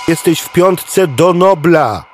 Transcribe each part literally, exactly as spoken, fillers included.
Jesteś w piątce do Nobla.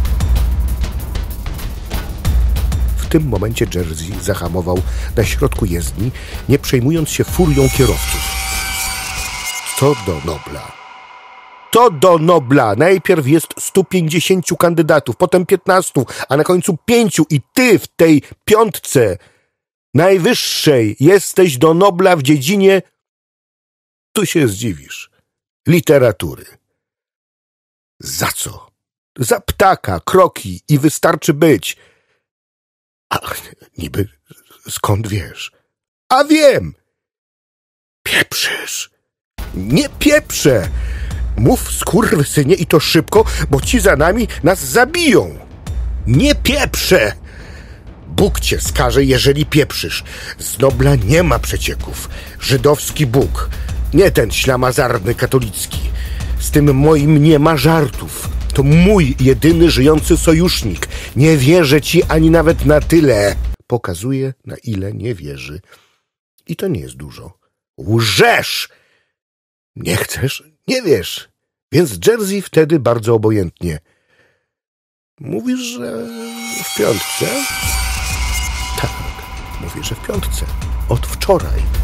W tym momencie Jersey zahamował na środku jezdni, nie przejmując się furią kierowców. Co do Nobla? To do Nobla! Najpierw jest stu pięćdziesięciu kandydatów, potem piętnastu, a na końcu pięciu i ty w tej piątce najwyższej jesteś do Nobla w dziedzinie, tu się zdziwisz, literatury. Za co? Za ptaka, kroki i wystarczy być. A niby skąd wiesz? A wiem! Pieprzysz! Nie pieprzę! Mów, skurwysynie, i to szybko, bo ci za nami nas zabiją. Nie pieprzę! Bóg cię skaże, jeżeli pieprzysz. Z Nobla nie ma przecieków. Żydowski Bóg, nie ten ślamazarny katolicki. Z tym moim nie ma żartów. To mój jedyny żyjący sojusznik. Nie wierzę ci ani nawet na tyle. Pokazuje, na ile nie wierzy. I to nie jest dużo. Łżesz! Nie chcesz? Nie wiesz. Więc Jersey wtedy bardzo obojętnie. Mówisz, że w piątce? Tak, mówię, że w piątce. Od wczoraj.